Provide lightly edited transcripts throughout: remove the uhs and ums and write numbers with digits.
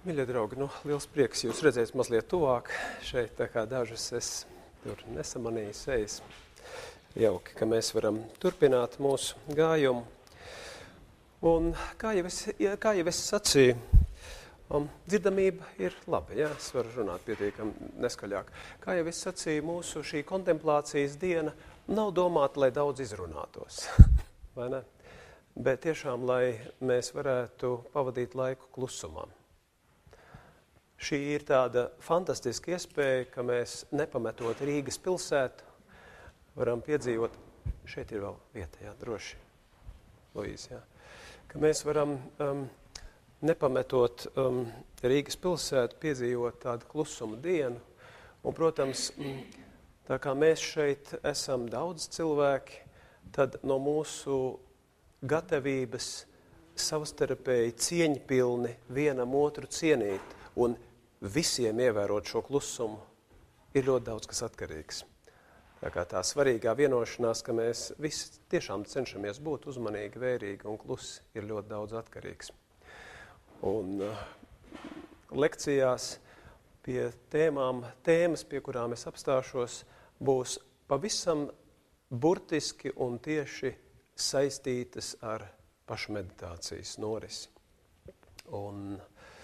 Mīļie draugi, liels prieks jūs redzēt mazliet tuvāk šeit, tā kā dažas es tur nesamanīju sejas. Jauki, ka mēs varam turpināt mūsu gājumu. Un kā jau es sacīju, dzirdamība ir laba, ja? Es varu runāt pietiekami neskaļāk. Kā jau es sacīju, mūsu šī kontemplācijas diena nav domāta, lai daudz izrunātos, vai ne? Bet tiešām, lai mēs varētu pavadīt laiku klusumā. Šī ir tāda fantastiska iespēja, ka mēs nepametot Rīgas pilsētu, varam piedzīvot, šeit ir vēl vieta, jā, droši, Luīze, jā, ka mēs varam nepametot Rīgas pilsētu, piedzīvot tādu klusuma dienu. Un, protams, tā kā mēs šeit esam daudz cilvēki, tad no mūsu gatavības savstarpēji cieņpilni vienam otru cienīt un visiem ievērot šo klusumu, ir ļoti daudz kas atkarīgs. Tā kā tā svarīgā vienošanās, ka mēs visi tiešām cenšamies būt uzmanīgi, vērīgi un klusi, ir ļoti daudz atkarīgs. Un lekcijās pie tēmas, pie kurām es apstāšos, būs pavisam burtiski un tieši saistītas ar pašmeditācijas norisi. Un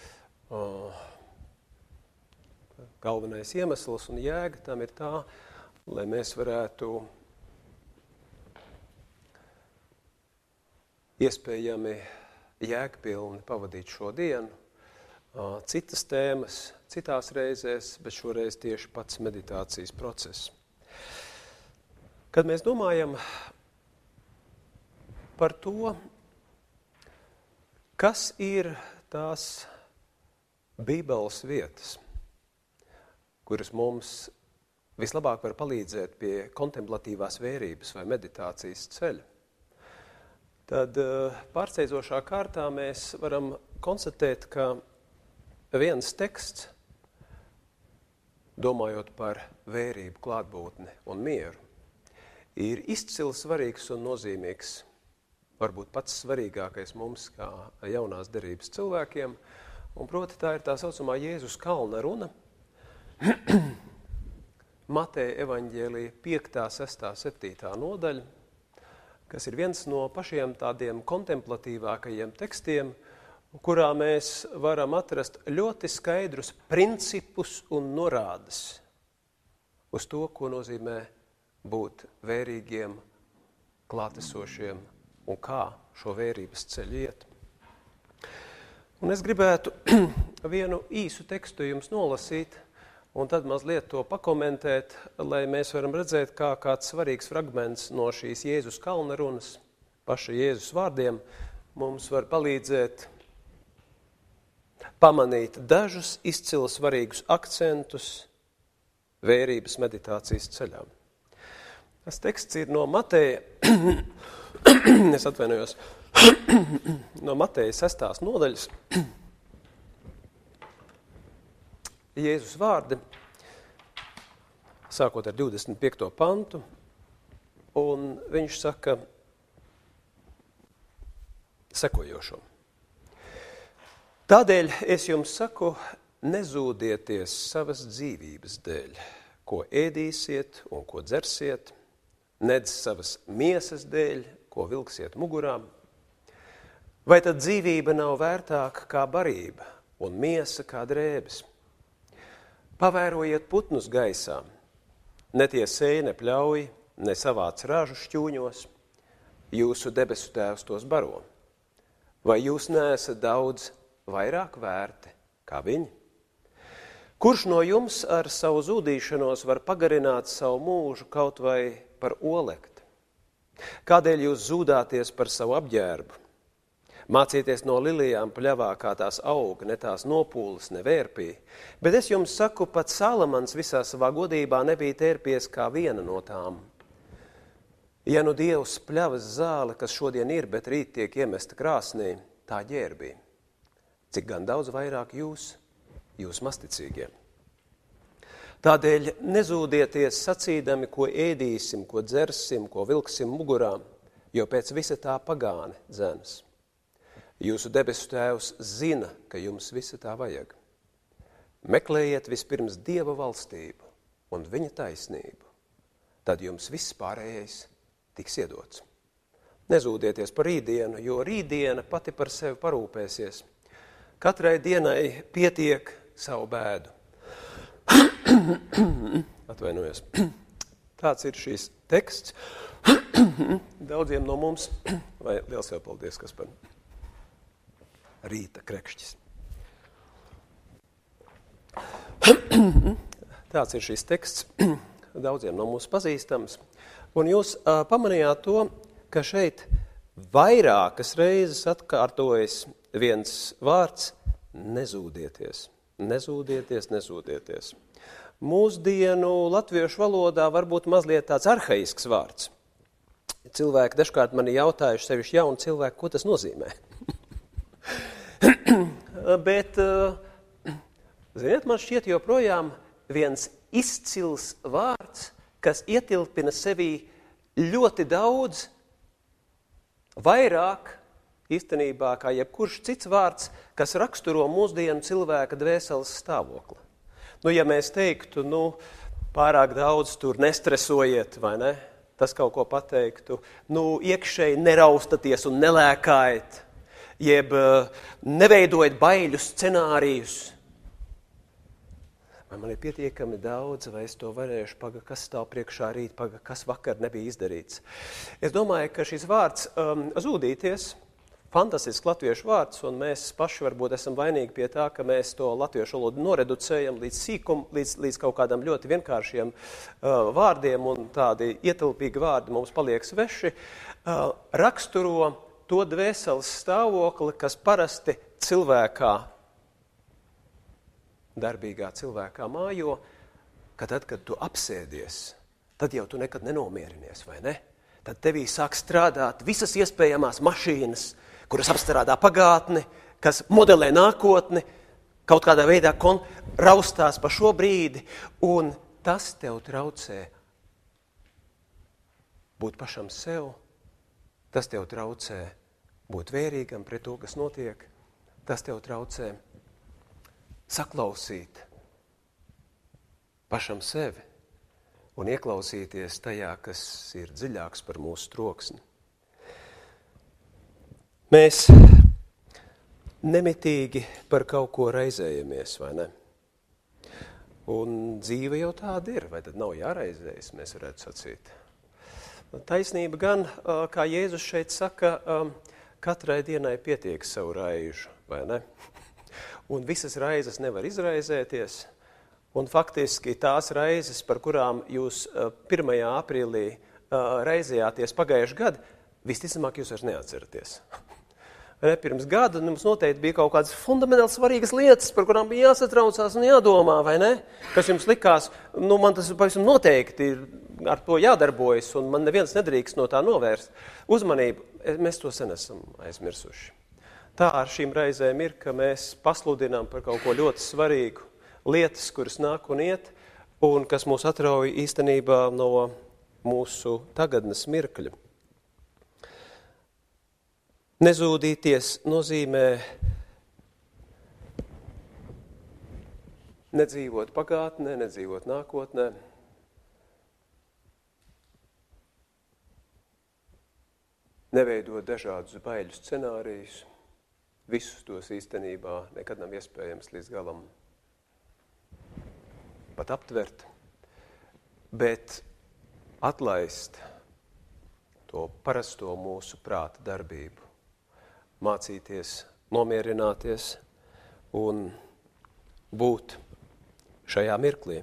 galvenais iemesls un jēga tam ir tā, lai mēs varētu iespējami jēgpilni pavadīt šo dienu, citas tēmas, citās reizēs, bet šoreiz tieši pats meditācijas process. Kad mēs domājam par to, kas ir tās Bībeles vietas, kuras mums vislabāk var palīdzēt pie kontemplatīvās vērības vai meditācijas ceļa, tad pārsteidzošā kārtā mēs varam konstatēt, ka viens teksts, domājot par vērību, klātbūtni un mieru, ir izcili svarīgs un nozīmīgs, varbūt pats svarīgākais mums kā jaunās derības cilvēkiem, un proti tā ir tā saucamā Jēzus kalna runa, Mateja evaņģēlija 5., 6., 7. nodaļa, kas ir viens no pašiem tādiem kontemplatīvākajiem tekstiem, kurā mēs varam atrast ļoti skaidrus principus un norādes uz to, ko nozīmē būt vērīgiem, klātesošiem un kā šo vērības ceļu iet. Un es gribētu vienu īsu tekstu jums nolasīt, un tad mazliet to pakomentēt, lai mēs varam redzēt, kā kāds svarīgs fragments no šīs Jēzus kalna runas, paša Jēzus vārdiem, mums var palīdzēt pamanīt dažus izcili svarīgus akcentus vērības meditācijas ceļā. Tas teksts ir no Mateja, es atvainojos, no Mateja 6. nodaļas, Jēzus vārdi, sākot ar 25. pantu, un viņš saka sekojošo. Tādēļ es jums saku, nezūdieties savas dzīvības dēļ, ko ēdīsiet un ko dzersiet, nedz savas miesas dēļ, ko vilksiet mugurām. Vai tad dzīvība nav vērtāka kā barība un miesa kā drēbes? Pavērojiet putnus gaisā, ne tie sēj, ne pļauj, ne savāc ražu šķūņos, jūsu debesu tēvs tos baro. Vai jūs neesat daudz vairāk vērti kā viņi? Kurš no jums ar savu zūdīšanos var pagarināt savu mūžu kaut vai par olekti? Kādēļ jūs zūdāties par savu apģērbu? Mācieties no lilijām pļavā, kā tās aug, ne tās nopūles, ne vērpī. Bet es jums saku, pat Salamans visā savā godībā nebija tērpies kā viena no tām. Ja nu Dievs pļavas zāle, kas šodien ir, bet rīt tiek iemesta krāsnī, tā ģērbī. Cik gan daudz vairāk jūs masticīgie. Tādēļ nezūdieties sacīdami, ko ēdīsim, ko dzersim, ko vilksim mugurām, jo pēc visa tā pagāni dzenas. Jūsu debesu Tēvs zina, ka jums visa tā vajag. Meklējiet vispirms Dieva valstību un viņa taisnību. Tad jums viss pārējais tiks iedots. Nezūdieties par rītdienu, jo rītdiena pati par sevi parūpēsies. Katrai dienai pietiek savu bēdu. Atvainojos. Tāds ir šīs teksts. Daudziem no mums, vai liels jau paldies, kas par rīta krekšķis. Tāds ir šīs teksts, daudziem no mums pazīstams. Un jūs pamanījāt to, ka šeit vairākas reizes atkārtojas viens vārds nezūdieties. Nezūdieties, nezūdieties. Mūsdienu latviešu valodā varbūt mazliet tāds arhaisks vārds. Cilvēki dažkārt mani jautājuši, sevišķi jauni cilvēki, ko tas nozīmē. Bet, ziniet, man šķiet joprojām viens izcils vārds, kas ietilpina sevī ļoti daudz, vairāk īstenībā kā jebkurš cits vārds, kas raksturo mūsdienu cilvēka dvēseles stāvokli. Ja mēs teiktu, pārāk daudz tur nestresojiet, vai ne? Tas kaut ko pateiktu, iekšēji neraustaties un nelēkājiet, jeb neveidojiet baiļu scenārijus. Vai man ir pietiekami daudz, vai es to varēšu, kas stāv priekšā rīt, kas vakar nebija izdarīts. Es domāju, ka šis vārds zūdīties, fantastisks latviešu vārds, un mēs paši varbūt esam vainīgi pie tā, ka mēs to latviešu valodu noreducējam līdz kaut kādam ļoti vienkāršiem vārdiem, un tādi ietilpīgi vārdi mums paliek sveši, raksturo to dvēseles stāvokli, kas parasti cilvēkā, darbīgā cilvēkā mājo, ka tad, kad tu apsēdies, tad jau tu nekad nenomierinies, vai ne? Tad tevī sāk strādāt visas iespējamās mašīnas, kuras apstrādā pagātni, kas modelē nākotni, kaut kādā veidā raustās pa šo brīdi, un tas tev traucē būt pašam sev, tas tev traucē būt vērīgam pret to, kas notiek, tas tev traucē saklausīt pašam sevi un ieklausīties tajā, kas ir dziļāks par mūsu troksni. Mēs nemitīgi par kaut ko raizējamies, vai ne? Un dzīve jau tāda ir, vai tad nav jāraizējas, mēs varētu sacīt. Taisnība gan, kā Jēzus šeit saka, katrai dienai pietiek savu raižu, vai ne? Un visas raizes nevar izraizēties, un faktiski tās raizes, par kurām jūs 1. aprīlī raizējāties pagājuši gadu, visticamāk jūs vairs neatceraties. Pirms gada mums noteikti bija kaut kādas fundamentāli svarīgas lietas, par kurām bija jāsatraucās un jādomā, vai ne? Kas jums likās, man tas pavisam noteikti ir ar to jādarbojas, un man neviens nedrīkst no tā novērst. Uzmanību, mēs to sen esam aizmirsuši. Tā ar šīm reizēm ir, ka mēs pasludinām par kaut ko ļoti svarīgu, lietas, kuras nāk un iet, un kas mūs atrauj īstenībā no mūsu tagadnes mirkļa. Nezūdīties nozīmē nedzīvot pagātnē, nedzīvot nākotnē. Neveidot dažādus baiļu scenārijus. Visus tos īstenībā nekad nav iespējams līdz galam pat aptvert, bet atlaist to parasto mūsu prāta darbību. Mācīties, nomierināties un būt šajā mirklī.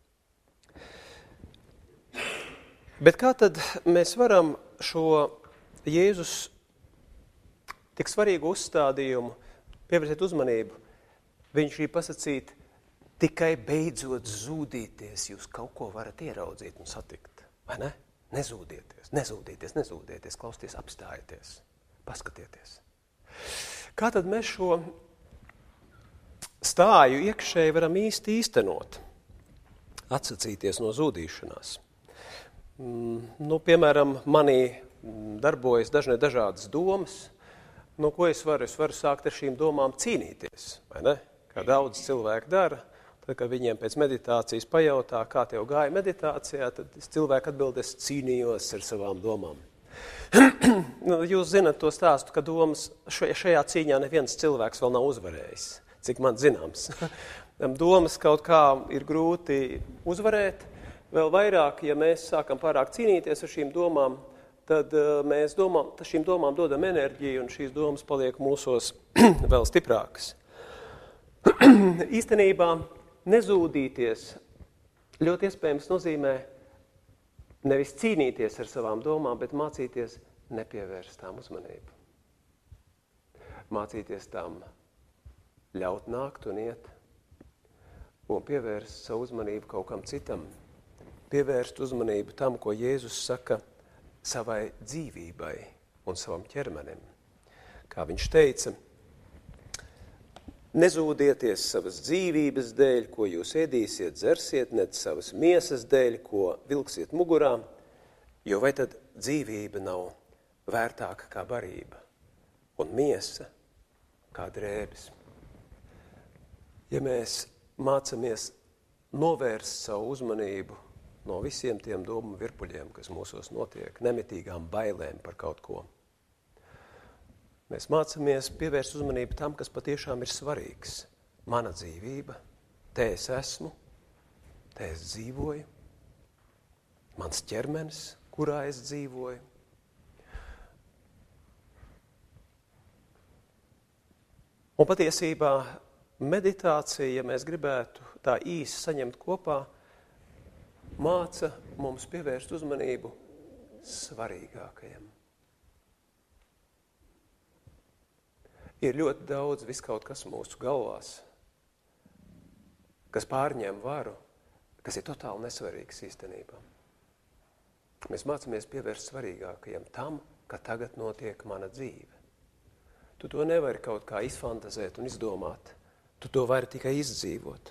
Bet kā tad mēs varam šo Jēzus tik svarīgu uzstādījumu pievērsiet uzmanību? Viņš ir pasacīt, tikai beidzot zūdīties, jūs kaut ko varat ieraudzīt un satikt, vai ne? Nezūdieties, nezūdieties, nezūdieties, klausieties, apstājieties, paskatieties. Kā tad mēs šo stāju iekšēji varam īstenot? Atsacīties no zūdīšanās. Piemēram, manī darbojas dažādas domas, Nu, ko es varu? Es varu sākt ar šīm domām cīnīties, vai ne? Kā daudz cilvēku dara. Tad, kad viņiem pēc meditācijas pajautā, kā tev gāja meditācijā, tad cilvēki atbild, es cīnījos ar savām domām. Jūs zinat to stāstu, ka domas šajā cīņā neviens cilvēks vēl nav uzvarējis, cik man zināms. Domas kaut kā ir grūti uzvarēt, vēl vairāk, ja mēs sākam pārāk cīnīties ar šīm domām, tad mēs šīm domām dodam enerģiju, un šīs domas paliek mūsos vēl stiprākas. Īstenībā nezūdīties ļoti iespējams nozīmē nevis cīnīties ar savām domām, bet mācīties nepievērst tām uzmanību. Mācīties tām ļaut nākt un iet, un pievērst savu uzmanību kaut kam citam. Pievērst uzmanību tam, ko Jēzus saka savai dzīvībai un savam ķermenim. Kā viņš teica, nezūdieties savas dzīvības dēļ, ko jūs ēdīsiet, dzersiet, nec savas miesas dēļ, ko vilksiet mugurā, jo vai tad dzīvība nav vērtāka kā barība, un miesa kā drēbes. Ja mēs mācamies novērst savu uzmanību no visiem tiem domu virpuļiem, kas mūsos notiek, nemitīgām bailēm par kaut ko, mēs mācāmies pievērst uzmanību tam, kas patiešām ir svarīgs. Mana dzīvība, te es esmu, te es dzīvoju, mans ķermenis, kurā es dzīvoju. Un patiesībā meditācija, ja mēs gribētu tā īsi saņemt kopā, māca mums pievērst uzmanību svarīgākajam. Ir ļoti daudz viskaut kas mūsu galvās, kas pārņem varu, kas ir totāli nesvarīgs īstenībā. Mēs mācāmies pievērst svarīgākajam tam, ka tagad notiek mana dzīve. Tu to nevari kaut kā izfantazēt un izdomāt. Tu to vari tikai izdzīvot.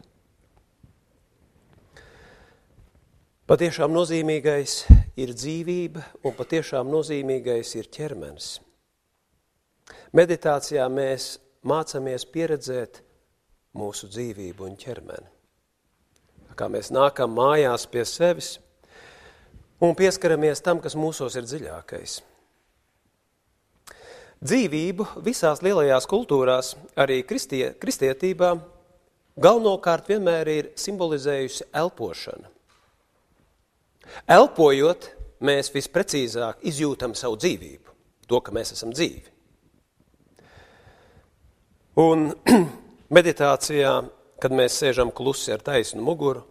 Patiešām nozīmīgais ir dzīvība un patiešām nozīmīgais ir ķermenis. Meditācijā mēs mācāmies pieredzēt mūsu dzīvību un ķermeni. Kā mēs nākam mājās pie sevis un pieskaramies tam, kas mūsos ir dziļākais. Dzīvību visās lielajās kultūrās, arī kristietībā, galvenokārt vienmēr ir simbolizējusi elpošana. Elpojot, mēs visprecīzāk izjūtam savu dzīvību, to, ka mēs esam dzīvi. Un meditācijā, kad mēs sēžam klusi ar taisnu muguru,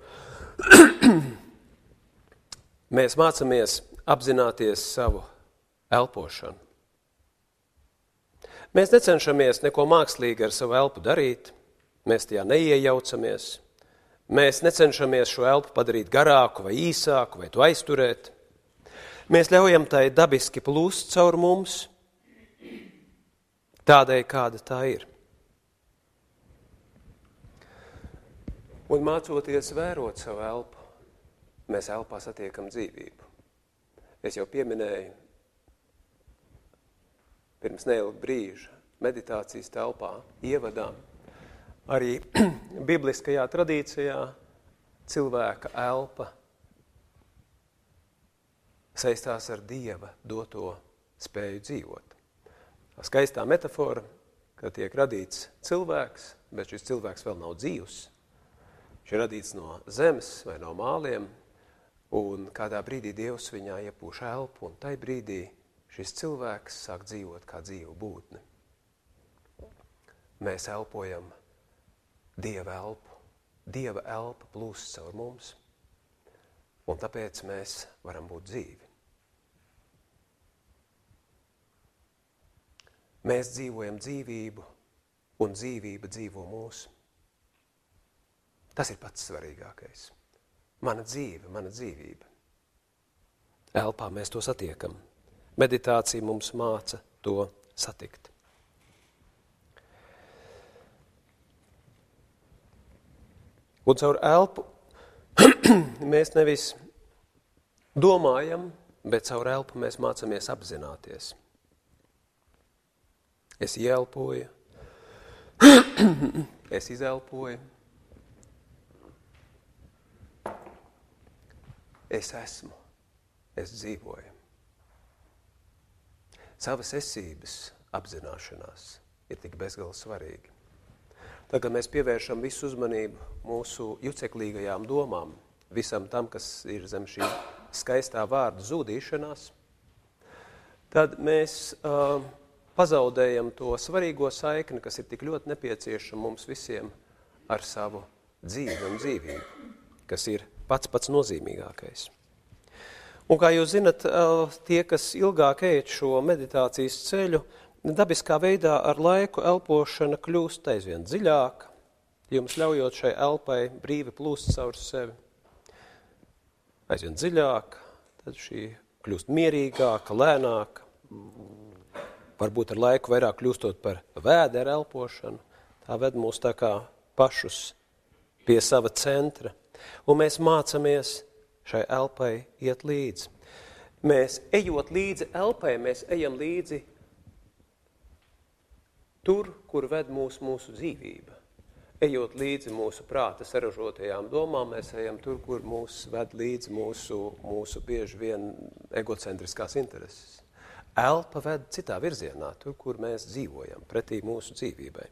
mēs mācāmies apzināties savu elpošanu. Mēs necenšamies neko mākslīgi ar savu elpu darīt, mēs tajā neiejaucamies, mēs necenšamies šo elpu padarīt garāku vai īsāku vai to aizturēt. Mēs ļaujam tai dabiski plūst caur mums, tādai, kāda tā ir. Un mācoties vērot savu elpu, mēs elpā satiekam dzīvību. Es jau pieminēju pirms neilga brīža meditācijas telpā, ievadā, arī bibliskajā tradīcijā cilvēka elpa saistās ar Dieva doto spēju dzīvot. Skaistā metafora, ka tiek radīts cilvēks, bet šis cilvēks vēl nav dzīvs. Viņš ir radīts no zemes vai no māliem, un kādā brīdī Dievs viņā iepūš elpu, un tai brīdī šis cilvēks sāk dzīvot kā dzīvu būtni. Mēs elpojam Dieva elpu. Dieva elpa plūst caur mums, un tāpēc mēs varam būt dzīvi. Mēs dzīvojam dzīvību, un dzīvība dzīvo mūsu. Tas ir pats svarīgākais. Mana dzīve, mana dzīvība. Elpā mēs to satiekam. Meditācija mums māca to satikt. Un caur elpu mēs nevis domājam, bet caur elpu mēs mācāmies apzināties. Es ieelpoju. Es izelpoju. Es esmu. Es dzīvoju. Savas esības apzināšanās ir tik bezgalīgi svarīgi. Tagad mēs pievēršam visu uzmanību mūsu juceklīgajām domām, visam tam, kas ir zem šī skaistā vārda zūdīšanās, tad mēs pazaudējam to svarīgo saikni, kas ir tik ļoti nepieciešama mums visiem ar savu dzīvi un dzīvību, kas ir pats nozīmīgākais. Un kā jūs zinat, tie, kas ilgāk ejat šo meditācijas ceļu, dabiskā veidā ar laiku elpošana kļūst aizvien dziļāka, jums ļaujot šai elpai brīvi plūst caur sevi. Aizvien dziļāk, tad šī kļūst mierīgāka, lēnāka, varbūt ar laiku vairāk kļūstot par vēderu elpošanu, tā ved mūs tā kā pašus pie sava centra, un mēs mācamies šai elpai iet līdzi. Mēs ejot līdzi elpai, mēs ejam līdzi tur, kur ved mūsu dzīvība. Ejot līdzi mūsu prāta saražotajām domām, mēs ejam tur, kur mūs ved līdzi mūsu bieži vien egocentriskās intereses. Elpa ved citā virzienā, tur, kur mēs dzīvojam, pretī mūsu dzīvībai.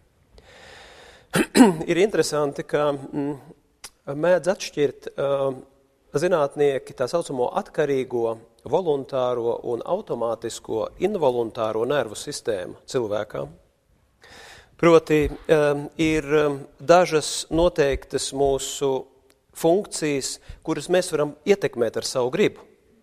Ir interesanti, ka mēdz atšķirt zinātnieki tā saucamo atkarīgo, voluntāro un automātisko involuntāro nervu sistēmu cilvēkam. Proti, ir dažas noteiktas mūsu funkcijas, kuras mēs varam ietekmēt ar savu gribu.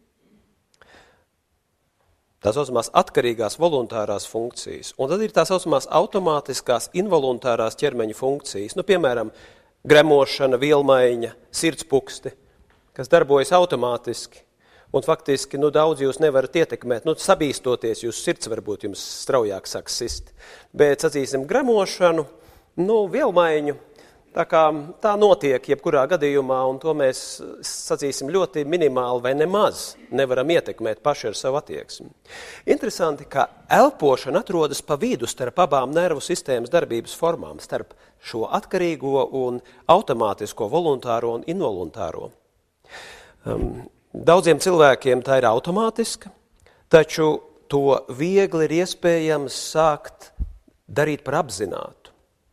Tā saucamās atkarīgās voluntārās funkcijas. Un tad ir tā saucamās automātiskās involuntārās ķermeņa funkcijas. Piemēram, gremošana, vielmaiņa, sirdspuksti, kas darbojas automātiski. Un faktiski, daudz jūs nevarat ietekmēt. Sabīstoties, jūs sirds varbūt jums straujāk sāk sist. Bet, sacīsim, gremošanu, vielmaiņu, tā notiek jebkurā gadījumā, un to mēs, sacīsim, ļoti minimāli vai nemaz nevaram ietekmēt paši ar savu attieksmi. Interesanti, ka elpošana atrodas pa vidu starp abām nervu sistēmas darbības formām, starp šo atkarīgo un automātisko, voluntāro un involuntāro. Daudziem cilvēkiem tā ir automātiska, taču to viegli ir iespējams sākt darīt par apzinātu.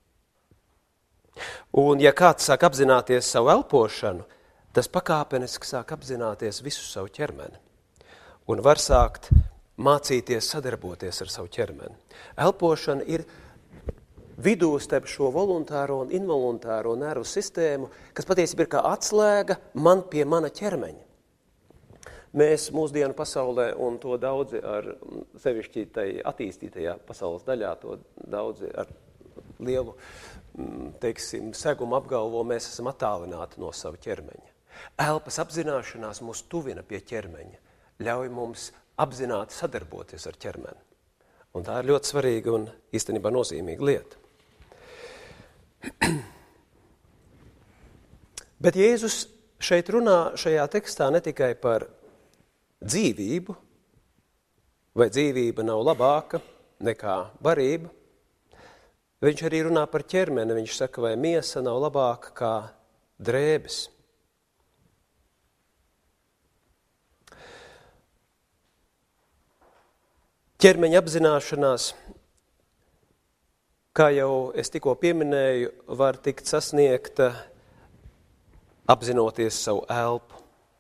Un ja kāds sāk apzināties savu elpošanu, tas pakāpeniski sāk apzināties visu savu ķermeni. Un var sākt mācīties sadarboties ar savu ķermeni. Elpošana ir vidū starp šo voluntāro un involuntāro nervu sistēmu, kas patiesībā ir kā atslēga man pie mana ķermeņa. Mēs mūsdienu pasaulē, un to daudzi ar sevišķi tai attīstītajā pasaules daļā, to daudzi ar lielu, segumu apgalvo, mēs esam attālināti no sava ķermeņa. Elpas apzināšanās mūs tuvina pie ķermeņa, ļauj mums apzināti sadarboties ar ķermeni. Un tā ir ļoti svarīga un īstenībā nozīmīga lieta. Bet Jēzus šeit runā šajā tekstā ne tikai par dzīvību, vai dzīvība nav labāka nekā barība. Viņš arī runā par ķermeni, viņš saka, vai miesa nav labāka kā drēbes. Ķermeņa apzināšanās, kā jau es tikko pieminēju, var tikt sasniegta apzinoties savu elpu.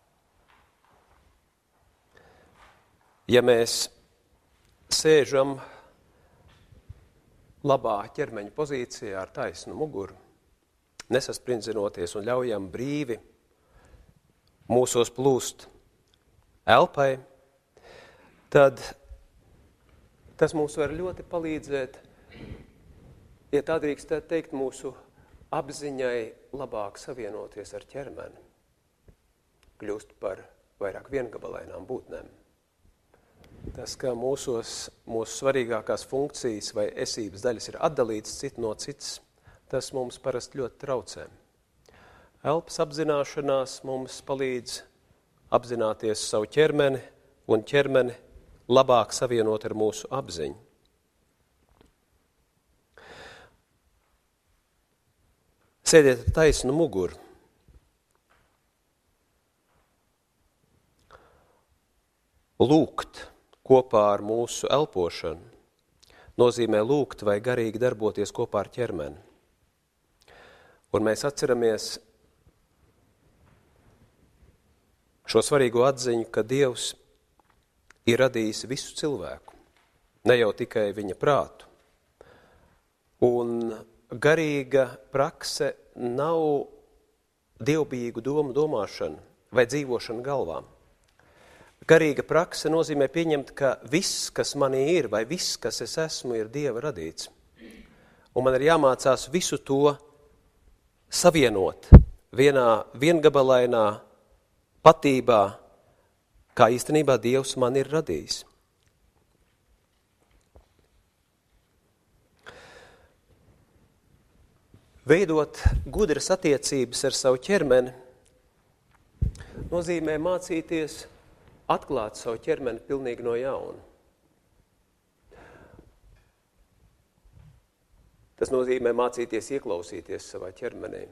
Ja mēs sēžam labā ķermeņa pozīcijā ar taisnu muguru, nesasprindзinoties un ļaujam brīvi mūsos plūst elpai, tad tas mums var ļoti palīdzēt, ja tā drīkst teikt, mūsu apziņai labāk savienoties ar ķermeni, kļūst par vairāk viengabalainām būtnēm. Tas, ka mūsu svarīgākās funkcijas vai esības daļas ir atdalītas cita no citas, tas mums parasti ļoti traucē. Elpas apzināšanās mums palīdz apzināties savu ķermeni un ķermeni labāk savienot ar mūsu apziņu. Sēdiet ar taisnu muguru. Lūgt kopā ar mūsu elpošanu nozīmē lūgt vai garīgi darboties kopā ar ķermeni. Un mēs atceramies šo svarīgo atziņu, ka Dievs ir radījis visu cilvēku, ne jau tikai viņa prātu. Un garīga prakse nav dievbijīgu domu domāšana vai dzīvošana galvām. Garīga prakse nozīmē pieņemt, ka viss, kas manī ir, vai viss, kas es esmu, ir Dieva radīts. Un man ir jāmācās visu to savienot vienā viengabalainā patībā, kā īstenībā Dievs man ir radījis. Veidot gudras attiecības ar savu ķermeni nozīmē mācīties atklāt savu ķermeni pilnīgi no jauna. Tas nozīmē mācīties ieklausīties savā ķermenī.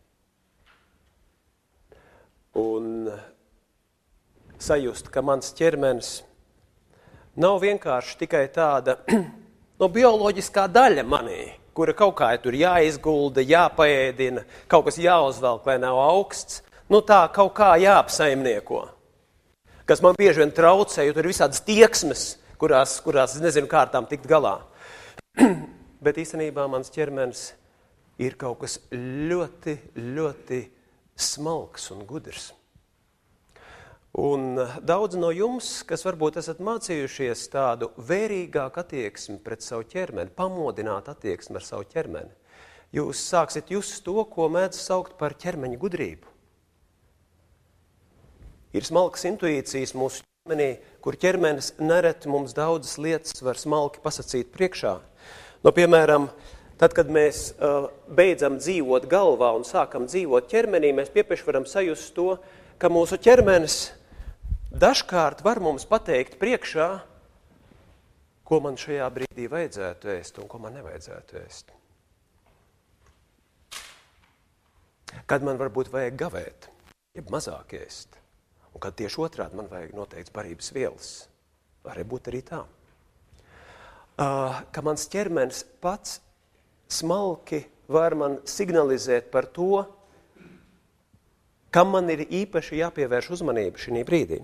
Un sajust, ka mans ķermenis nav vienkārši tikai tāda bioloģiskā daļa manī, kura kaut kā tur jāizgulda, jāpaēdina, kaut kas jāuzvelk, lai nav augsts, tā kaut kā jāapsaimnieko. Kas man bieži vien traucē, jo tur ir visādas tieksmes, kurās es nezinu kā ar tām tikt galā. Bet īstenībā mans ķermenis ir kaut kas ļoti, ļoti smalks un gudrs. Un daudz no jums, kas varbūt esat mācījušies tādu vērīgāku attieksmi pret savu ķermeni, pamodināt attieksmi ar savu ķermeni, jūs sāksiet just to, ko mēdz saukt par ķermeņa gudrību. Ir smalkas intuīcijas mūsu ķermenī, kur ķermenis nereti mums daudzas lietas var smalki pasacīt priekšā. Piemēram, tad, kad mēs beidzam dzīvot galvā un sākam dzīvot ķermenī, mēs piepieši varam sajust to, ka mūsu ķermenis dažkārt var mums pateikt priekšā, ko man šajā brīdī vajadzētu ēst un ko man nevajadzētu ēst. Kad man varbūt vajag gavēt, jeb mazāk ēst. Un kad tieši otrādi man vajag noteikts barības vielas. Var būt arī tā. Ka mans ķermenis pats smalki var man signalizēt par to, kam man ir īpaši jāpievērš uzmanība šī brīdī.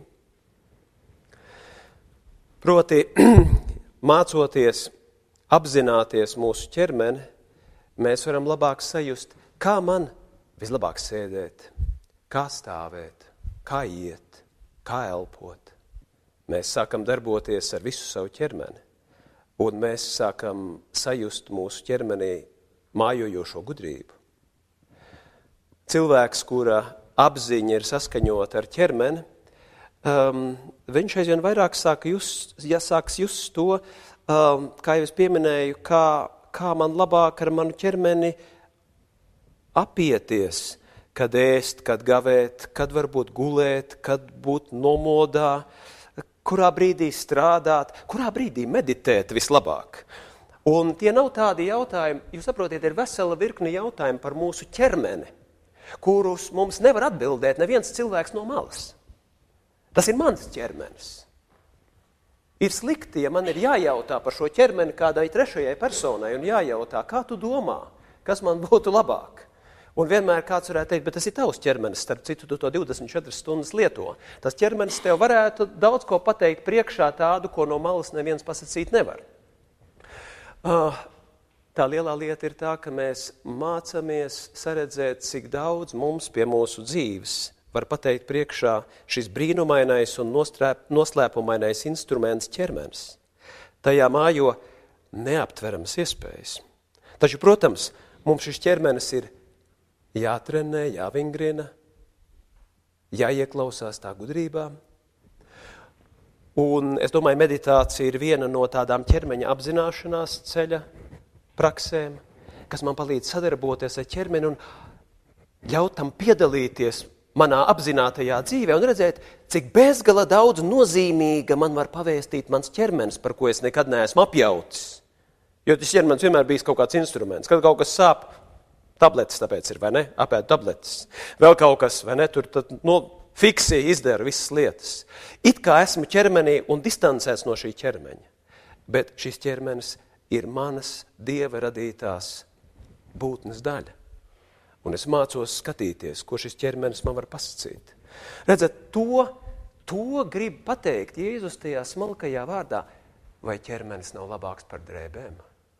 Proti, mācoties, apzināties mūsu ķermeni, mēs varam labāk sajust, kā man vislabāk sēdēt, kā stāvēt, kā iet, kā elpot. Mēs sākam darboties ar visu savu ķermeni, un mēs sākam sajust mūsu ķermenī mājojošo gudrību. Cilvēks, kura apziņa ir saskaņota ar ķermeni, viņš aizvien vairāk sāks just to, kā jau es pieminēju, kā man labāk ar manu ķermeni apieties, kad ēst, kad gavēt, kad varbūt gulēt, kad būt nomodā, kurā brīdī strādāt, kurā brīdī meditēt vislabāk. Un tie nav tādi jautājumi, jūs saprotiet, ir vesela virkni jautājumi par mūsu ķermeni, kurus mums nevar atbildēt neviens cilvēks no malas. Tas ir mans ķermenis. Ir slikti, ja man ir jājautā par šo ķermeni kādai trešajai personai un jājautā, kā tu domā, kas man būtu labāk. Un vienmēr kāds varētu teikt, bet tas ir tavs ķermenis, starp citu, tu to 24 stundas lieto. Tas ķermenis tev varētu daudz ko pateikt priekšā tādu, ko no malas neviens pasacīt nevar. Tā lielā lieta ir tā, ka mēs mācamies saredzēt, cik daudz mums pie mūsu dzīves var pateikt priekšā šis brīnumainais un noslēpumainais instruments ķermenis. Tajā mājo neaptveramas iespējas. Taču, protams, mums šis ķermenis ir jātrenē, jāvingrina, jāieklausās tā gudrībā. Un es domāju, meditācija ir viena no tādām ķermeņa apzināšanās ceļa praksēm, kas man palīdz sadarboties ar ķermeni un ļaut tam piedalīties manā apzinātajā dzīvē un redzēt, cik bezgala daudz nozīmīga man var pavēstīt mans ķermenis, par ko es nekad neesmu apjautis. Jo tas ķermenis vienmēr bijis kaut kāds instruments. Kad kaut kas sāp, tabletes tāpēc ir, vai ne? Apēd tabletes. Vēl kaut kas, vai ne? Tur tad, fiksi izdara visas lietas. It kā esmu ķermenī un distancēts no šī ķermeņa. Bet šis ķermenis ir manas Dieva radītās būtnes daļa. Un es mācos skatīties, ko šis ķermenis man var pasacīt. Redzat, to grib pateikt Jēzus tajā smalkajā vārdā, vai ķermenis nav labāks par drēbēm?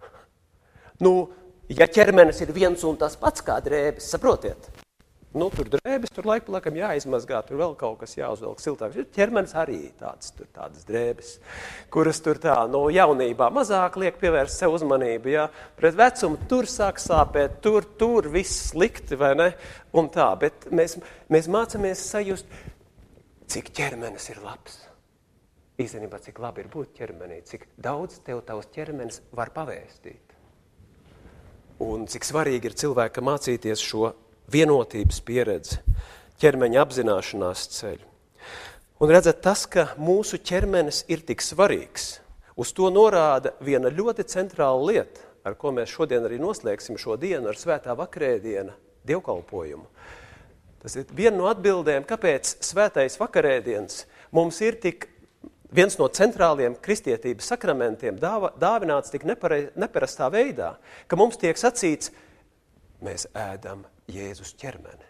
Ja ķermenis ir viens un tas pats kā drēbes, saprotiet? Tur drēbes, tur laiku laikam jāizmazgā, tur vēl kaut kas jāuzvelk siltāks. Ķermenis arī tādas drēbes, kuras tur jaunībā mazāk liek pievērst sev uzmanību, ja? Pret vecumu tur sāk sāpēt, tur viss slikti, vai ne? Un tā, bet mēs mācāmies sajust, cik ķermenis ir labs. Īstenībā, cik labi ir būt ķermenī, cik daudz tev tavs ķermenis var pavēstīt. Un cik svarīgi ir cilvēka mācīties šo vienotības pieredzi, ķermeņa apzināšanās ceļu. Un redzat, tas, ka mūsu ķermenis ir tik svarīgs, uz to norāda viena ļoti centrāla lieta, ar ko mēs šodien arī noslēgsim šo dienu ar svētā vakarēdiena dievkalpojumu. Tas ir viena no atbildēm, kāpēc svētais vakarēdiens mums ir tik viens no centrāliem kristietības sakramentiem dāvināts tik neparastā veidā, ka mums tiek sacīts, mēs ēdam Jēzus ķermeni.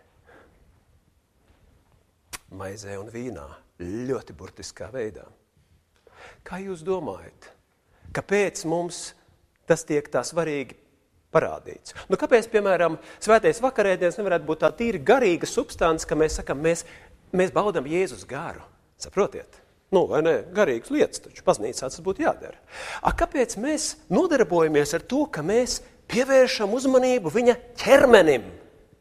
Maizē un vīnā, ļoti burtiskā veidā. Kā jūs domājat, kāpēc mums tas tiek tā svarīgi parādīts? Kāpēc, piemēram, svētais vakarēdiens nevarētu būt tā tīri garīga substance, ka mēs sakam, mēs baudam Jēzus garu? Saprotiet? Vai ne? Garīgas lietas, taču baznīcā tas būtu jādara. Kāpēc mēs nodarbojamies ar to, ka mēs pievēršam uzmanību viņa ķermenim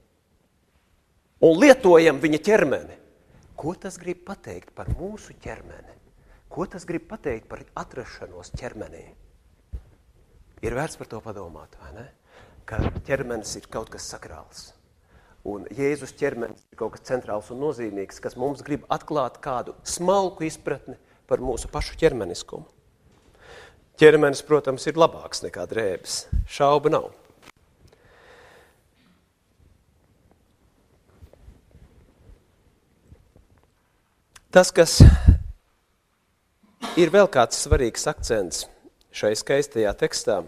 un lietojam viņa ķermeni? Ko tas grib pateikt par mūsu ķermeni? Ko tas grib pateikt par atrašanos ķermenī? Ir vērts par to padomāt, vai ne? Ka ķermenis ir kaut kas sakrāls. Un Jēzus ķermenis ir kaut kas centrāls un nozīmīgs, kas mums grib atklāt kādu smalku izpratni par mūsu pašu ķermeniskumu. Ķermenis, protams, ir labāks nekā drēbes. Šauba nav. Tas, kas ir vēl kāds svarīgs akcents šai skaistajā tekstā,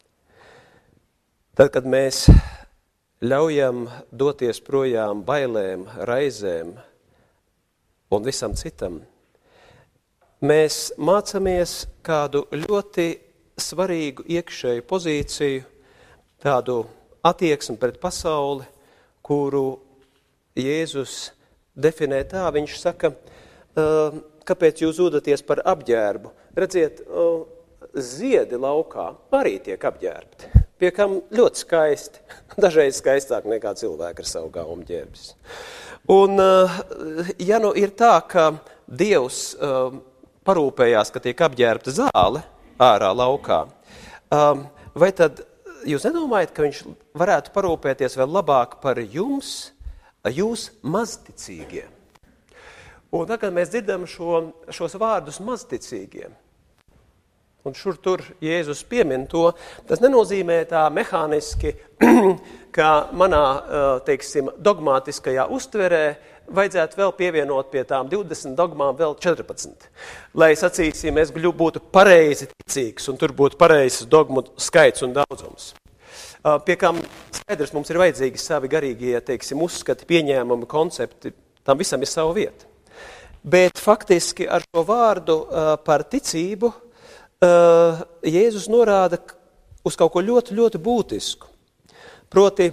tad, kad mēs ļaujam doties projām bailēm, raizēm un visam citam, mēs mācāmies kādu ļoti svarīgu iekšēju pozīciju, tādu attieksmi pret pasauli, kuru Jēzus definē tā. Viņš saka, kāpēc jūs ūdaties par apģērbu? Redziet, ziedi laukā arī tiek apģērbti, pie kam ļoti skaisti, dažreiz skaistāk nekā cilvēki ar savu gaumu ģērbis. Un ja ir tā, ka Dievs parūpējās, ka tiek apģērbta zāle ārā laukā, vai tad jūs nedomājat, ka viņš varētu parūpēties vēl labāk par jums, jūs mazticīgie? Un tagad mēs dzirdam šos vārdus mazticīgie. Un šur tur Jēzus piemin to, tas nenozīmē tā mehāniski, ka manā, dogmātiskajā uztverē vajadzētu vēl pievienot pie tām 20 dogmām vēl 14. Lai sacīsim, es būtu pareizi ticīgs un tur būtu pareizs dogmu skaits un daudzums. Pie kam skaidrs mums ir vajadzīgi savi garīgie, uzskati, pieņēmumi, koncepti, tam visam ir sava vieta. Bet faktiski ar šo vārdu par ticību Jēzus norāda uz kaut ko ļoti, ļoti būtisku. Proti,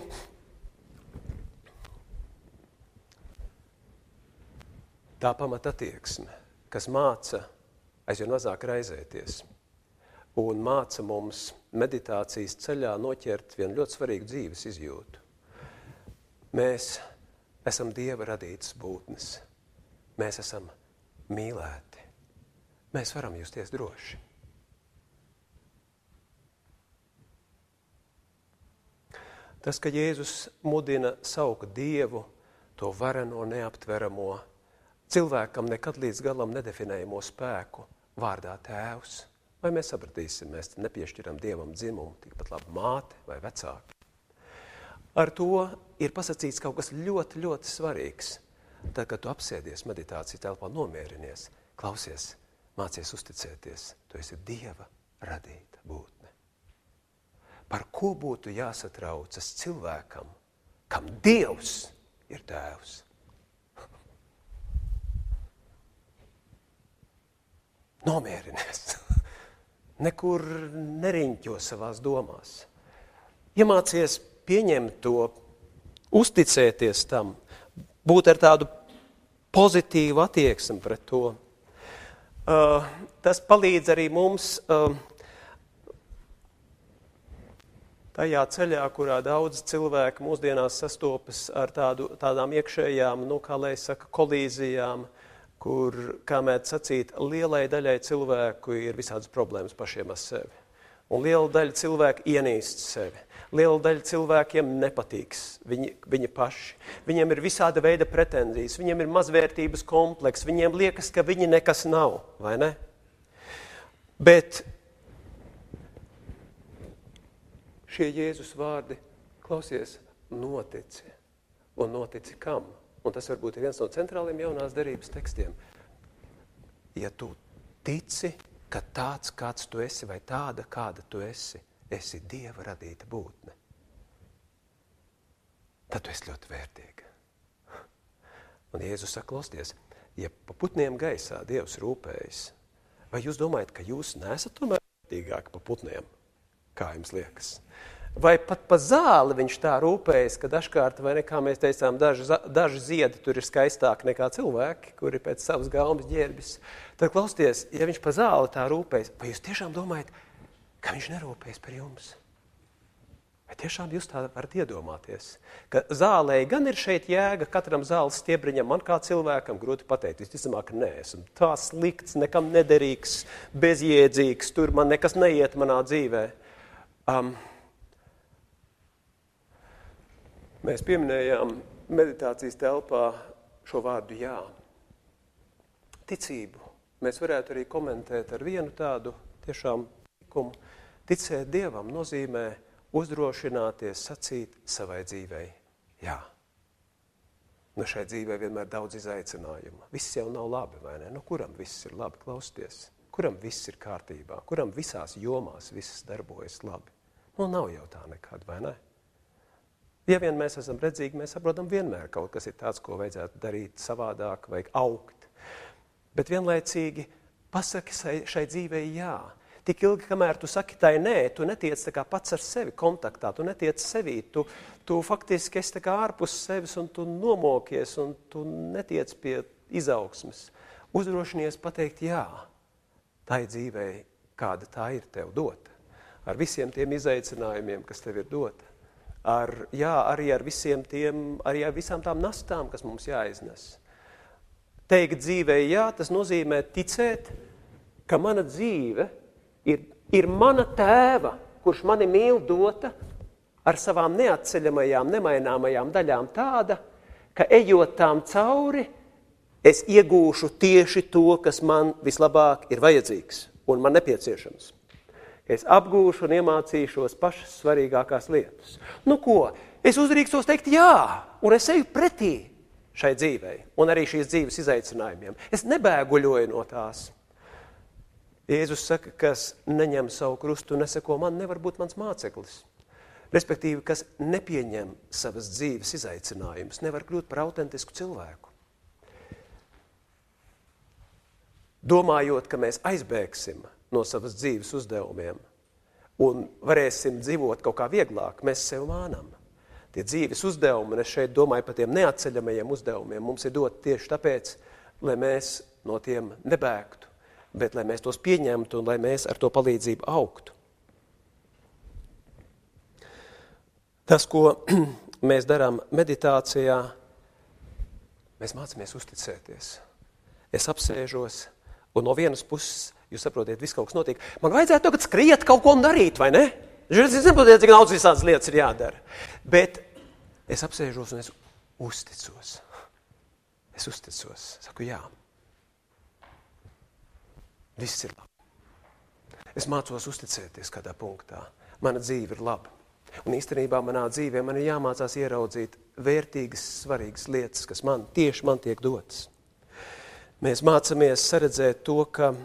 tā pamata attieksme, kas māca aizvien mazāk raizēties un māca mums meditācijas ceļā noķert vienu ļoti svarīgu dzīves izjūtu. Mēs esam Dieva radītas būtnes. Mēs esam mīlēti. Mēs varam justies droši. Tas, ka Jēzus mudina saukt Dievu, to vareno, neaptveramo, cilvēkam nekad līdz galam nedefinējamo spēku, vārdā Tēvs, vai mēs sapratīsim, mēs nepiešķiram Dievam dzimumu, tikpat labi māte vai vecāki. Ar to ir pasacīts kaut kas ļoti, ļoti svarīgs. Tad, kad tu apsēdies meditāciju telpā, nomierinies, klausies, mācies uzticēties, tu esi Dieva radīta būtne. Par ko būtu jāsatraucas cilvēkam, kam Dievs ir tēvs? Nomierinies. Nekur neriņķo savās domās. Iemācies pieņemt to, uzticēties tam, būt ar tādu pozitīvu attieksmi pret to. Tas palīdz arī mums tajā ceļā, kurā daudz cilvēku mūsdienās sastopas ar tādām iekšējām, kā lai saka, kolīzijām, kur, kā mēdz sacīt, lielai daļai cilvēku ir visādas problēmas pašiem ar sevi. Un liela daļa cilvēku ienīst sevi. Liela daļa cilvēkiem nepatīks viņi paši. Viņiem ir visāda veida pretenzijas, viņiem ir mazvērtības kompleks, viņiem liekas, ka viņi nekas nav, vai ne? Bet šie Jēzus vārdi, klausies, notici. Un notici kam? Un tas varbūt ir viens no centrāliem jaunās derības tekstiem. Ja tu tici, ka tāds, kāds tu esi, vai tāda, kāda tu esi Dieva radīta būtne, tad tu esi ļoti vērtīga. Un Jēzus saka, klausieties, ja pa putniem gaisā Dievs rūpējas, vai jūs domājat, ka jūs neesat tomēr vērtīgāki pa putniem, kā jums liekas? Vai pat pa zāli viņš tā rūpējas, ka dažkārt, vai ne, kā mēs teicām, daži ziedi tur ir skaistāki nekā cilvēki, kuri pēc savas gaumas ģērbis. Tad klausieties, ja viņš pa zāli tā rūpējas, vai jūs tiešām domājat, ka viņš nerūpējas par jums? Vai tiešām jūs tā varat iedomāties? Ka zālei gan ir šeit jēga, katram zāles stiebriņam, man kā cilvēkam grūti pateikt. Visticamāk, nē, esmu tā slikts, nekam nederīgs, bezjēdzīgs, tur man nekas neiet manā dzīvē. Mēs pieminējām meditācijas telpā šo vārdu jā. Ticību mēs varētu arī komentēt ar vienu tādu tiešām likumu. Ticēt Dievam nozīmē uzdrošināties sacīt savai dzīvei jā. Nu šai dzīvei vienmēr daudz izaicinājumu. Viss jau nav labi, vai ne? Nu kuram viss ir labi, klausieties? Kuram viss ir kārtībā? Kuram visās jomās viss darbojas labi? Nu nav jau tā nekad, vai ne? Ja vien mēs esam redzīgi, mēs saprotam vienmēr kaut kas ir tāds, ko vajadzētu darīt savādāk, vajag augt. Bet vienlaicīgi pasaki šai dzīvei jā. Tik ilgi, kamēr tu saki tai nē, tu netiec tā kā pats ar sevi kontaktā, tu netiec sevī, tu faktiski esi tā kā ārpus sevis un tu nomokies un tu netiec pie izaugsmes. Uzdrošinies pateikt jā, tai dzīvei, kāda tā ir tev dota. Ar visiem tiem izaicinājumiem, kas tev ir dota. Arī ar visām tām nastām, kas mums jāiznes. Teikt dzīvei jā, tas nozīmē ticēt, ka mana dzīve ir mana tēva, kurš mani mīl dota ar savām neatceļamajām, nemaināmajām daļām tāda, ka ejot tām cauri, es iegūšu tieši to, kas man vislabāk ir vajadzīgs un man nepieciešams. Es apgūšu un iemācīšos pašas svarīgākās lietas. Nu ko? Es uzdrīkstos teikt jā, un es eju pretī šai dzīvei, un arī šīs dzīves izaicinājumiem. Es nebēguļoju no tās. Jēzus saka, kas neņem savu krustu un neseko man, nevar būt mans māceklis. Respektīvi, kas nepieņem savas dzīves izaicinājumus, nevar kļūt par autentisku cilvēku. Domājot, ka mēs aizbēgsim no savas dzīves uzdevumiem un varēsim dzīvot kaut kā vieglāk, mēs sev mānam. Tie dzīves uzdevumi, un es šeit domāju par tiem neatceļamajiem uzdevumiem, mums ir dot tieši tāpēc, lai mēs no tiem nebēgtu, bet lai mēs tos pieņemtu un lai mēs ar to palīdzību augtu. Tas, ko mēs darām meditācijā, mēs mācāmies uzticēties. Es apsēžos, un no vienas puses, jūs saprotiet, viss kaut kas notiek. Man vajadzētu tagad skriet kaut ko un darīt, vai ne? Es saprotiet, cik daudz visādas lietas ir jādara. Bet es apsēžos un es uzticos. Es uzticos. Saku jā. Viss ir labi. Es mācos uzticēties kādā punktā. Mana dzīve ir laba. Un īstenībā manā dzīvē man ir jāmācās ieraudzīt vērtīgas, svarīgas lietas, kas tieši man tiek dotas. Mēs mācāmies saredzēt to,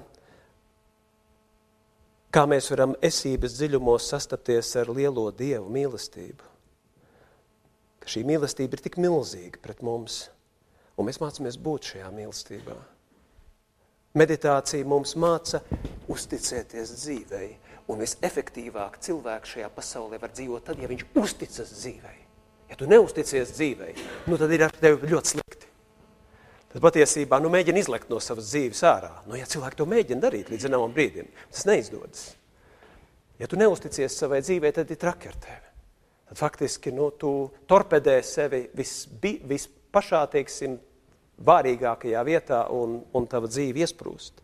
kā mēs varam esības dziļumos sastapties ar lielo Dievu mīlestību. Ka šī mīlestība ir tik milzīga pret mums, un mēs mācāmies būt šajā mīlestībā. Meditācija mums māca uzticēties dzīvei, un visefektīvāk cilvēks šajā pasaulē var dzīvot tad, ja viņš uzticas dzīvei. Ja tu neusticies dzīvei, tad ir ar tevi ļoti slikti. Tad patiesībā, mēģina izlekt no savas dzīves ārā. Ja cilvēki to mēģina darīt līdz zināmam brīdim, tas neizdodas. Ja tu neusticies savai dzīvei, tad ir traki ar tevi. Tad faktiski, tu torpedē sevi vispašā, teiksim, vārīgākajā vietā un tava dzīve iesprūst.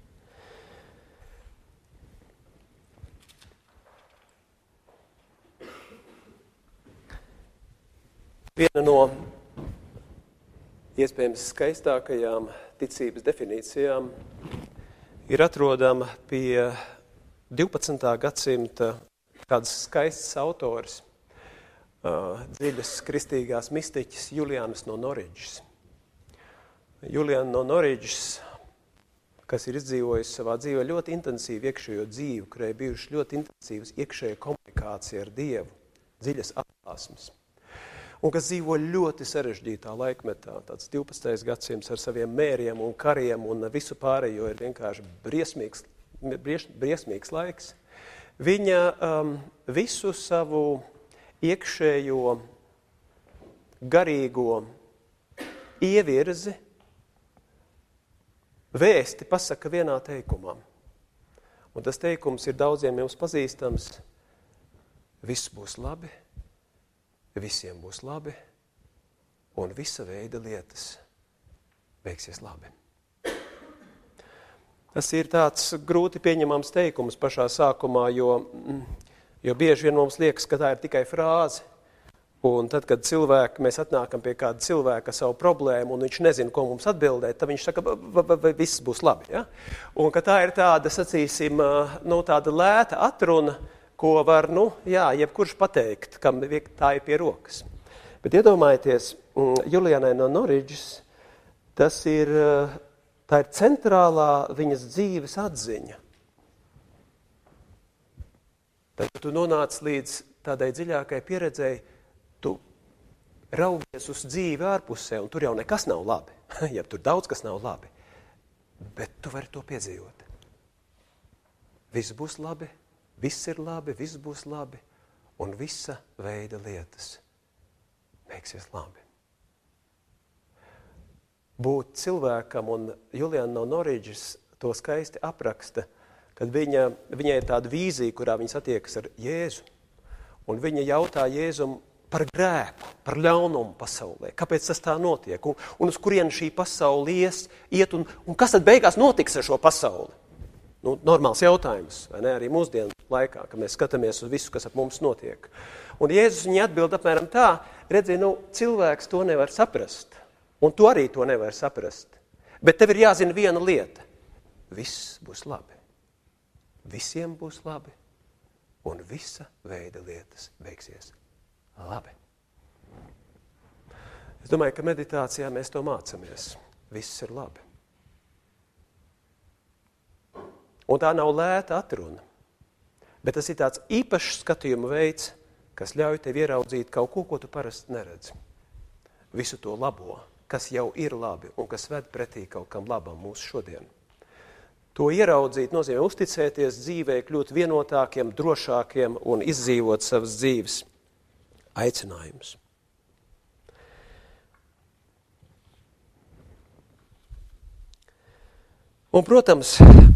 Viena no iespējams skaistākajām ticības definīcijām ir atrodama pie 12. gadsimta kāds skaists autors, dziļas kristīgās mistiķis Julians no Noridžas. Julians no Noridžas, kas ir izdzīvojis savā dzīvē ļoti intensīvu iekšējo dzīvi, kurai bijuši ļoti intensīvas iekšēja komunikācija ar Dievu, dziļas atklāsmes. Un kas dzīvo ļoti sarežģītā laikmetā, tāds 12. gadsimts ar saviem mēriem un kariem un visu pārējo ir vienkārši briesmīgs laiks. Viņa visu savu iekšējo garīgo ievirzi vēsti pasaka vienā teikumā. Un tas teikums ir daudziem jums pazīstams. Viss būs labi, visiem būs labi, un visa veida lietas beigsies labi. Tas ir tāds grūti pieņemams teikums pašā sākumā, jo bieži vien mums liekas, ka tā ir tikai frāze. Un tad, kad mēs atnākam pie kāda cilvēka savu problēmu, un viņš nezina, ko mums atbildēt, tad viņš saka, vai viss būs labi. Ja? Un ka tā ir tāda, sacīsim, tāda lēta atruna, ko var, jebkurš pateikt, kam tā ir pie rokas. Bet iedomājieties, Julianai no Noridžas, tā ir centrālā viņas dzīves atziņa. Tad, kad tu nonāc līdz tādai dziļākai pieredzēji, tu raugies uz dzīvi ārpusē, un tur jau nekas nav labi. Ja tur daudz kas nav labi, bet tu vari to piedzīvot. Viss būs labi, viss ir labi, viss būs labi, un visa veida lietas beigsies labi. Būt cilvēkam, un Juliana no Noridžas to skaisti apraksta, kad viņai ir tāda vīzija, kurā viņa satiekas ar Jēzu, un viņa jautā Jēzum par grēku, par ļaunumu pasaulē. Kāpēc tas tā notiek? Un uz kurienu šī pasaule iet, un kas tad beigās notiks ar šo pasauli? Normāls jautājums, vai ne? Arī mūsdienu laikā, kad mēs skatāmies uz visu, kas ap mums notiek. Un Jēzus viņa atbild apmēram tā, redzi, cilvēks to nevar saprast, un tu arī to nevar saprast. Bet tev ir jāzina viena lieta. Viss būs labi. Visiem būs labi, un visa veida lietas beigsies labi. Es domāju, ka meditācijā mēs to mācāmies. Viss ir labi. Un tā nav lēta atruna, bet tas ir tāds īpašs skatījuma veids, kas ļauj tev ieraudzīt kaut ko tu parasti neredzi. Visu to labo, kas jau ir labi un kas ved pretī kaut kam labam mūsu šodien. To ieraudzīt nozīmē uzticēties dzīvē, kļūt vienotākiem, drošākiem un izdzīvot savas dzīves aicinājumus. Un, protams,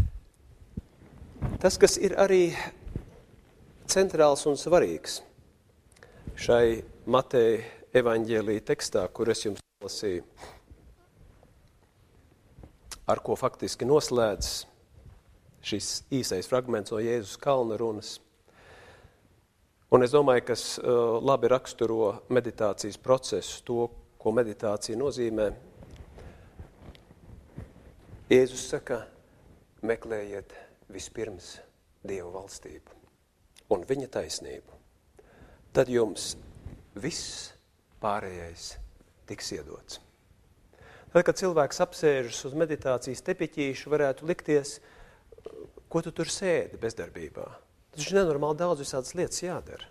tas, kas ir arī centrāls un svarīgs šai Mateja evaņģēlija tekstā, kur es jums lasīju, ar ko faktiski noslēdz šis īsais fragments no Jēzus kalna runas. Un es domāju, kas labi raksturo meditācijas procesu, to, ko meditācija nozīmē. Jēzus saka, meklējiet vispirms Dieva valstību un viņa taisnību. tad jums viss pārējais tiks iedots. Tad, kad cilvēks apsēžas uz meditācijas tepiķīšu, varētu likties, ko tu tur sēdi bezdarbībā. Taču nenormāli daudz visādas lietas jādara.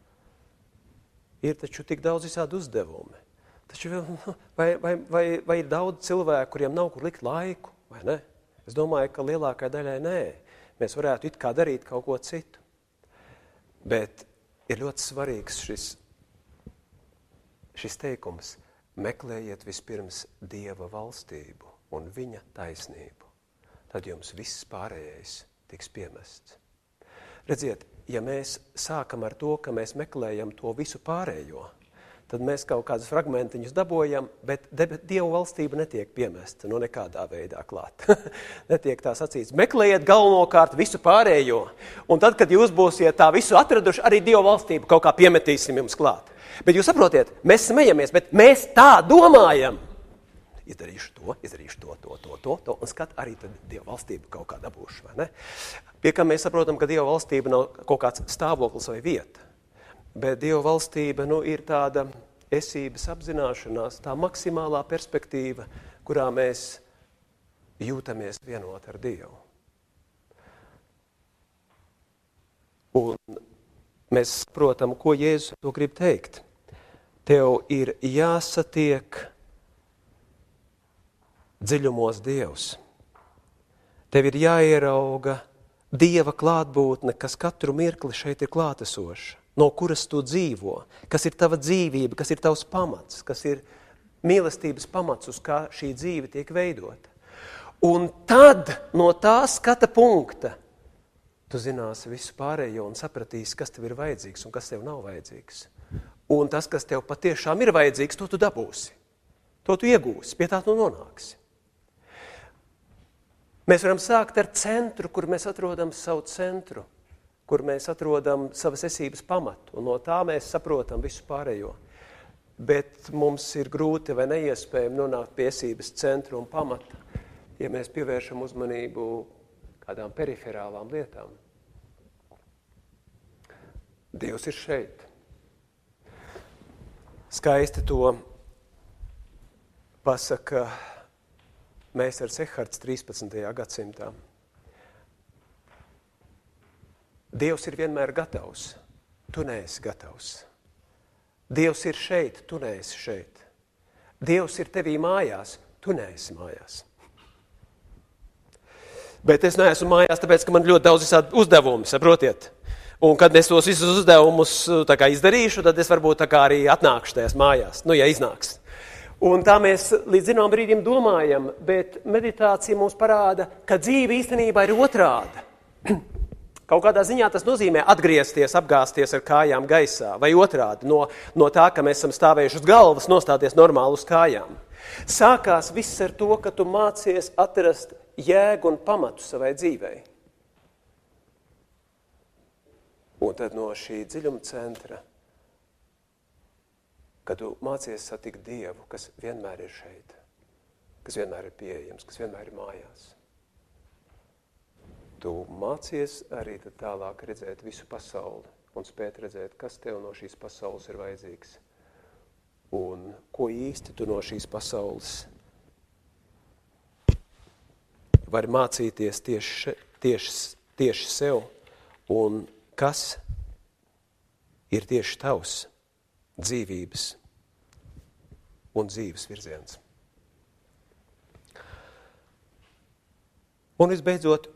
Ir taču tik daudz visādi uzdevumi. Taču vai ir daudz cilvēku, kuriem nav kur likt laiku, vai ne? Es domāju, ka lielākai daļai nē. Mēs varētu it kā darīt kaut ko citu. Bet ir ļoti svarīgs šis teikums. Meklējiet vispirms Dieva valstību un viņa taisnību. Tad jums viss pārējais tiks piemests. Redziet, ja mēs sākam ar to, ka mēs meklējam to visu pārējo, tad mēs kaut kādus fragmentiņus dabojam, bet Dieva valstība netiek piemesta, nekādā veidā klāt. Netiek tā sacīts. Meklējiet galvenokārt visu pārējo, un tad, kad jūs būsiet tā visu atraduši, arī Dieva valstību kaut kā piemetīsim jums klāt. Bet jūs saprotiet, mēs smejamies, bet mēs tā domājam. Izdarīšu to, un skat arī tad Dieva valstību kaut kā dabūšu, vai ne? Pie kā mēs saprotam, ka Dieva valstība nav kaut kāds stāvoklis vai vieta, bet Dieva valstība ir tāda esības apzināšanās, tā maksimālā perspektīva, kurā mēs jūtamies vienot ar Dievu. Un mēs saprotam, ko Jēzus to grib teikt. Tev ir jāsatiek dziļumos Dievs. Tev ir jāierauga Dieva klātbūtne, kas katru mirkli šeit ir klātesoša, no kuras tu dzīvo, kas ir tava dzīvība, kas ir tavs pamats, kas ir mīlestības pamats, uz kā šī dzīve tiek veidota. Un tad no tā skata punkta tu zināsi visu pārējo un sapratīsi, kas tev ir vajadzīgs un kas tev nav vajadzīgs. Un tas, kas tev patiešām ir vajadzīgs, to tu dabūsi. To tu iegūsi, pie tā tu nonāksi. Mēs varam sākt ar centru, kur mēs atrodam savu centru, kur mēs atrodam savas esības pamatu, un no tā mēs saprotam visu pārējo. Bet mums ir grūti vai neiespējami nonākt pie esības centra un pamata, ja mēs pievēršam uzmanību kādām periferālām lietām. Dievs ir šeit. Skaisti to pasaka meistars Ehards 13. gadsimtā. Dievs ir vienmēr gatavs, tu neesi gatavs. Dievs ir šeit, tu neesi šeit. Dievs ir tevī mājās, tu neesi mājās. Bet es neesmu mājās, tāpēc, ka man ļoti daudz visādi uzdevumi, saprotiet? Un kad es tos visus uzdevumus izdarīšu, tad es varbūt arī atnākšu tajās mājās, ja iznāks. Un tā mēs līdz zinām brīdim domājam, bet meditācija mums parāda, ka dzīve īstenībā ir otrāda. Kaut kādā ziņā tas nozīmē atgriezties, apgāzties ar kājām gaisā, vai otrādi no tā, ka mēs esam stāvējuši uz galvas, nostāties normāli uz kājām. Sākās viss ar to, ka tu mācies atrast jēgu un pamatu savai dzīvei. Un tad no šī dziļuma centra, kad tu mācies satikt Dievu, kas vienmēr ir šeit, kas vienmēr ir pieejams, kas vienmēr ir mājās. Tu mācies arī tad tālāk redzēt visu pasauli un spēt redzēt, kas tev no šīs pasaules ir vajadzīgs un ko īsti tu no šīs pasaules vari mācīties tieši sev un kas ir tieši tavs dzīvības un dzīves virziens. Un visbeidzot,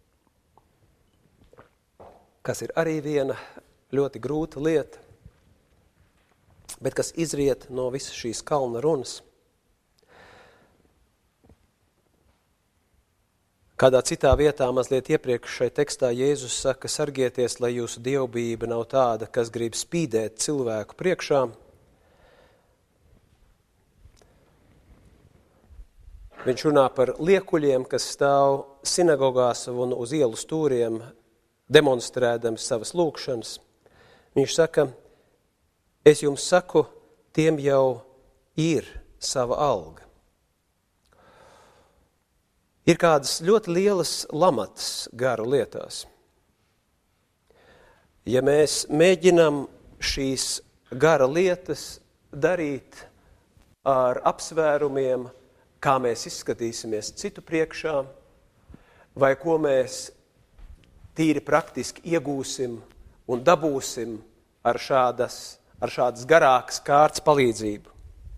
kas ir arī viena ļoti grūta lieta, bet kas izriet no visas šīs kalna runas. Kādā citā vietā, mazliet iepriekš šai tekstā, Jēzus saka, sargieties, lai jūsu dievbijība nav tāda, kas grib spīdēt cilvēku priekšā. Viņš runā par liekuļiem, kas stāv sinagogās un uz ielu stūriem, demonstrēdami savas lūkšanas. Viņš saka, es jums saku, tiem jau ir sava alga. Ir kādas ļoti lielas lamatas garu lietās. Ja mēs mēģinam šīs gara lietas darīt ar apsvērumiem, kā mēs izskatīsimies citu priekšā, vai ko mēs tīri praktiski iegūsim un dabūsim ar šādas garākas kārtas palīdzību.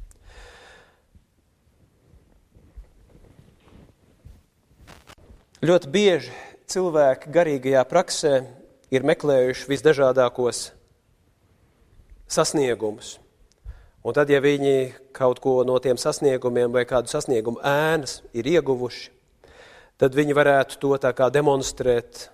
Ļoti bieži cilvēki garīgajā praksē ir meklējuši visdažādākos sasniegumus. Un tad, ja viņi kaut ko no tiem sasniegumiem vai kādu sasniegumu ēnas ir ieguvuši, tad viņi varētu to tā kā demonstrēt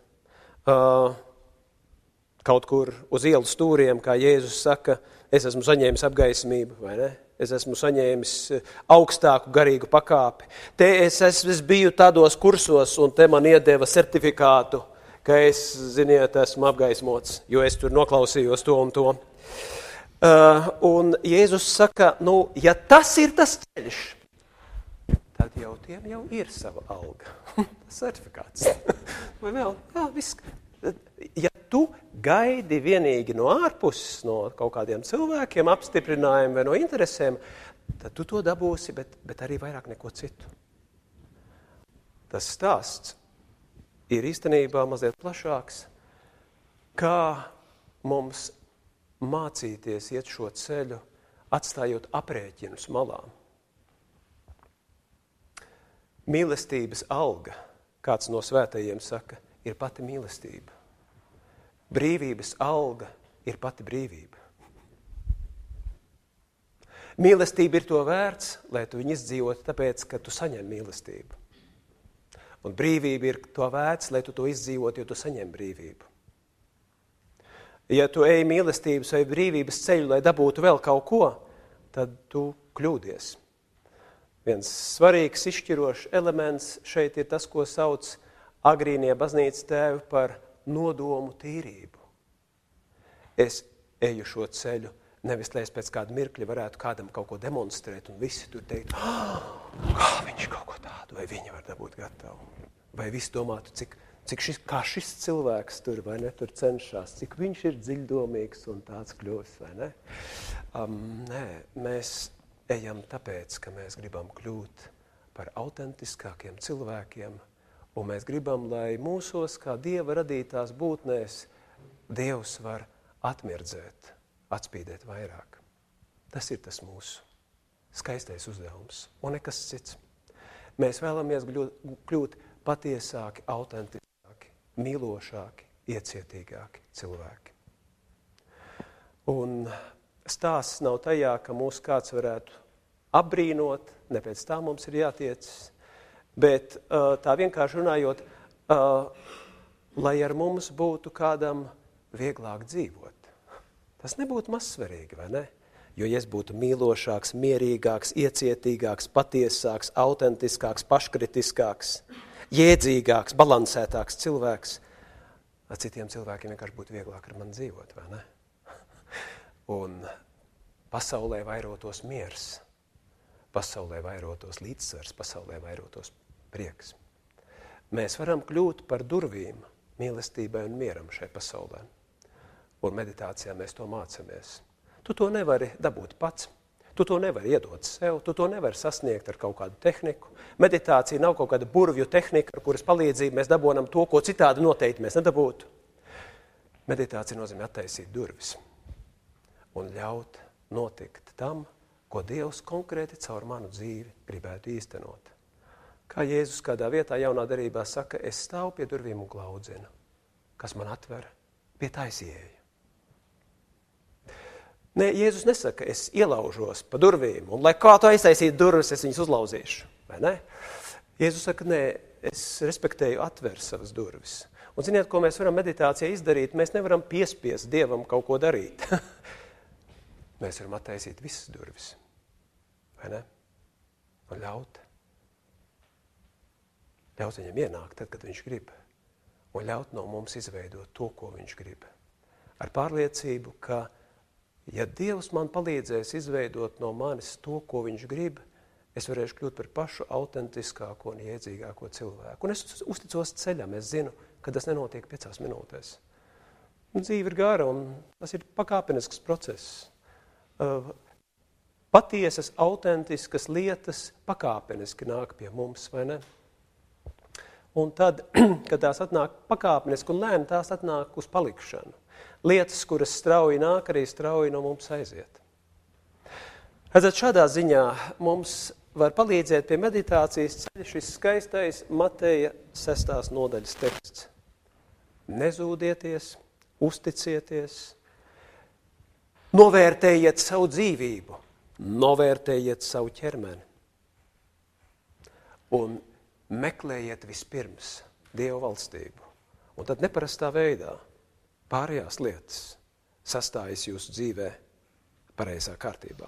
kaut kur uz ielas stūriem, kā Jēzus saka, es esmu saņēmis apgaismību, vai ne? Es esmu saņēmis augstāku garīgu pakāpi. Te es biju tādos kursos, un te man iedeva certifikātu, ka es, ziniet, esmu apgaismots, jo es tur noklausījos to un to. Un Jēzus saka, ja tas ir tas ceļš, tad jau tiem jau ir sava alga. Tas certifikāts. Vai vēl? Jā, viss. Ja tu gaidi vienīgi no ārpuses, no kaut kādiem cilvēkiem, apstiprinājumiem vai no interesēm, tad tu to dabūsi, bet arī vairāk neko citu. Tas stāsts ir īstenībā mazliet plašāks, kā mums mācīties iet šo ceļu, atstājot aprēķinus malām. Mīlestības alga, kāds no svētajiem saka, ir pati mīlestība. Brīvības alga ir pati brīvība. Mīlestība ir to vērts, lai tu viņu izdzīvotu, tāpēc, ka tu saņem mīlestību. Un brīvība ir to vērts, lai tu to izdzīvotu, jo tu saņem brīvību. Ja tu ej mīlestības vai brīvības ceļu, lai dabūtu vēl kaut ko, tad tu kļūdies. Viens svarīgs, izšķirošs elements šeit ir tas, ko sauc agrīnie baznīcas tēvi par nodomu tīrību. Es eju šo ceļu, nevis lai es pēc kāda mirkļa varētu kādam kaut ko demonstrēt, un visi tur teikt, kā viņš kaut ko tādu, vai viņi var dabūt gatavu. Vai visi domātu, kā šis cilvēks tur, vai ne, tur cenšas, cik viņš ir dziļdomīgs un tāds kļūst, vai ne? Nē, mēs ejam tāpēc, ka mēs gribam kļūt par autentiskākiem cilvēkiem, un mēs gribam, lai mūsos, kā Dieva radītās būtnēs, Dievs var atmirdzēt, atspīdēt vairāk. Tas ir tas mūsu skaistais uzdevums, un nekas cits. Mēs vēlamies kļūt patiesāki, autentiskāki, mīlošāki, iecietīgāki cilvēki. Un stāsts nav tajā, ka mūs kāds varētu apbrīnot, ne pēc tā mums ir jātiecas, bet tā vienkārši runājot, lai ar mums būtu kādam vieglāk dzīvot. Tas nebūtu mazsvarīgi, vai ne? Jo, ja es būtu mīlošāks, mierīgāks, iecietīgāks, patiesāks, autentiskāks, paškritiskāks, jēdzīgāks, balansētāks cilvēks, ar citiem cilvēkiem vienkārši būtu vieglāk ar mani dzīvot, vai ne? Un pasaulē vairotos miers, pasaulē vairotos līdzsvars, pasaulē vairotos prieks. Mēs varam kļūt par durvīm mīlestībai un mieram šai pasaulē. Un meditācijā mēs to mācamies. Tu to nevari dabūt pats, tu to nevari iedot sev, tu to nevari sasniegt ar kaut kādu tehniku. Meditācija nav kaut kāda burvju tehnika, ar kuras palīdzību mēs dabonam to, ko citādi noteikti mēs nedabūtu. Meditācija nozīmē attaisīt durvis un ļaut notikt tam, ko Dievs konkrēti caur manu dzīvi gribētu īstenot. Kā Jēzus kādā vietā jaunā derībā saka, es stāvu pie durvīm un glaudzinu. Kas man atver, pie tais ieeja. Nē, Jēzus nesaka, es ielaužos pa durvīm, un lai kā tu aiztaisītu durvis, es viņus uzlauzīšu, vai ne? Jēzus saka, nē, es respektēju atver savas durvis. Un ziniet, ko mēs varam meditācijā izdarīt? Mēs nevaram piespiest Dievam kaut ko darīt. Mēs varam attaisīt visas durvis, vai ne? Un ļaut viņam ienākt tad, kad viņš grib. Un ļaut no mums izveidot to, ko viņš grib. Ar pārliecību, ka, ja Dievs man palīdzēs izveidot no manis to, ko viņš grib, es varēšu kļūt par pašu autentiskāko un iedzīgāko cilvēku. Un es uzticos ceļam, es zinu, ka tas nenotiek 5 minūtēs. Dzīve ir gara, un tas ir pakāpenisks process. Patiesas, autentiskas lietas pakāpeniski nāk pie mums, vai ne? Un tad, kad tās atnāk pakāpeniski un lēni, tās atnāk uz palikšanu. Lietas, kuras strauji nāk, arī strauji no mums aiziet. Redzat, šādā ziņā mums var palīdzēt pie meditācijas ceļa šis skaistais Mateja 6. nodaļas teksts. Nezūdieties, uzticieties, novērtējiet savu dzīvību, novērtējiet savu ķermeni un meklējiet vispirms Dieva valstību. Un tad neparastā veidā pārējās lietas sastājas jūsu dzīvē pareizā kārtībā.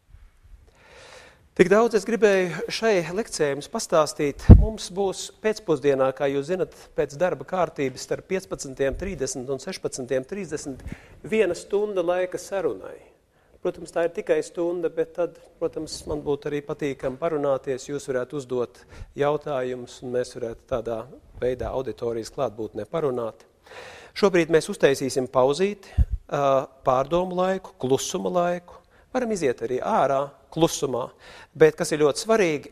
Tik daudz es gribēju šai lekcijai jums pastāstīt. Mums būs pēcpusdienā, kā jūs zinat, pēc darba kārtības starp 15:30 un 16:30 1 stunda laika sarunai. Protams, tā ir tikai stunda, bet tad, protams, man būtu arī patīkami parunāties, jūs varētu uzdot jautājumus, un mēs varētu tādā veidā auditorijas klātbūtnē parunāt. Šobrīd mēs uztaisīsim pauzīti, pārdomu laiku, klusuma laiku. Varam iziet arī ārā, klusumā, bet, kas ir ļoti svarīgi,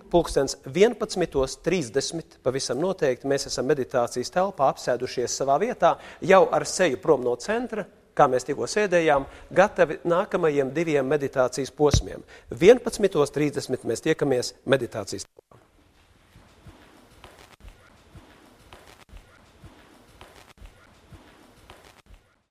11:30 pavisam noteikti mēs esam meditācijas telpā apsēdušies savā vietā, jau ar seju prom no centra, kā mēs tikko sēdējām, gatavi nākamajiem 2 meditācijas posmiem. 11:30 mēs tiekamies meditācijas telpā.